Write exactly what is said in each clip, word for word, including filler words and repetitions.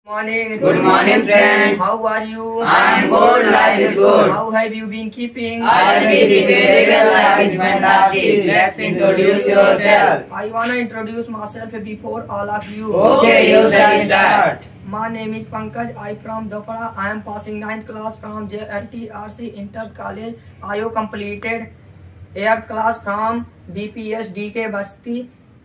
Morning. Good morning, friends. How are you? I am good. Life is good. How have you been keeping? I am keeping very well. Life is fantastic. Let's introduce yourself. I wanna introduce myself before all of you. Okay, you shall start. My name is Pankaj. I from Dapara. I am passing ninth class from J L T R C Inter College. I have completed eighth class from B P S D K Basti.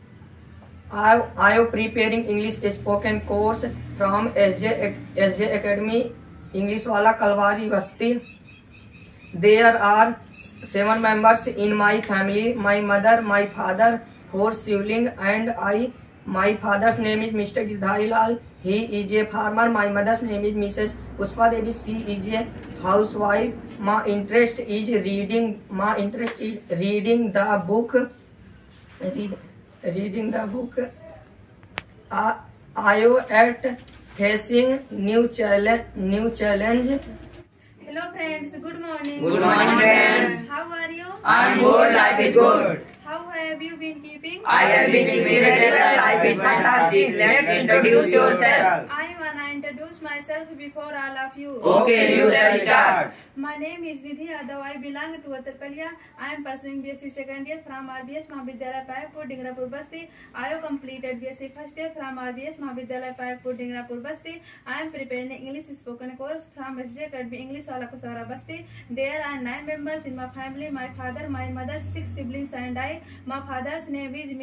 I I am preparing English spoken course from S J S J Academy English Wala Kalwari Basti. There are seven members in my family. My mother, my father, four siblings, and I. My father's name is Mister Girdhari Lal. He is a farmer. My mother's name is Missus Puspa Devi. She is a housewife. My interest is reading. My interest is reading the book. Read, reading the book. Uh, I am at facing new challenge. New challenge. Hello friends, good morning. Good morning, friends. How are you? I am good. Life is good. How have you been keeping? I have been keeping very well. Life is fantastic. Let's introduce yourself. I wanna introduce myself before all of you. Okay, you shall start. My name is Vidhi Yadav. I belong to Uttarpalia. I am pursuing B S c second year from R B S Mahavidyalaya Payapur, Dingrapur, Basti. I have completed B S c first year from R B S Mahavidyalaya Payapur, Dingrapur, Basti. I am preparing English spoken course from S J Academy English Wala Kusara, Basti. There are nine members in my family. My father, my mother, six siblings, and I. My father's name is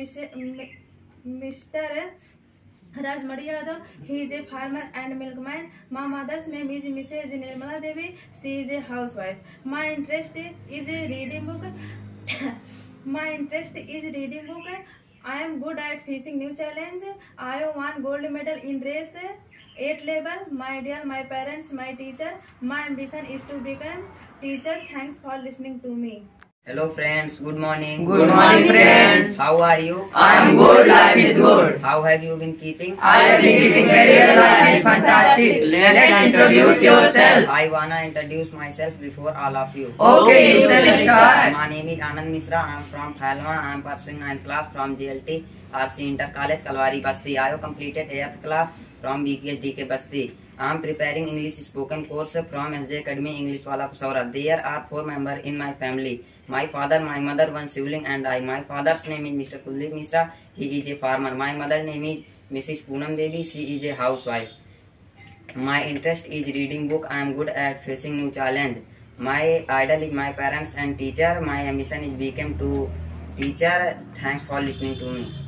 Mister Rajmadi Yadav. He is a farmer and milkman. My mother's name is Missus Nirmala Devi. She is a housewife. My interest is reading book. My interest is reading book. I am good at facing new challenge. I have won gold medal in race eight level. My dear, my parents, my teacher. My ambition is to become teacher. Thanks for listening to me. Hello friends, good morning. Good morning, friends. How are you? I am good. Life is good. How have you been keeping? I have been keeping very well. Life is fantastic. Let's introduce yourself. I wanna introduce myself before all of you. Okay, you shall start. My name is Anand Misra. I am from Phalma. I am pursuing ninth class from J L T R C Inter College Kalwari Basti. I have completed eighth class from B P S D K Basti. I am preparing English spoken course from S J Academy English Wala Kusara. There are four members in my family. My father, my mother, one sibling, and I. My father's name is Mister Kuldeep Misra. He is a farmer. My mother's name is Missus Poonam Devi. She is a housewife. My interest is reading book. I am good at facing new challenge. My idol is my parents and teacher. My ambition is become to teacher. Thanks for listening to me.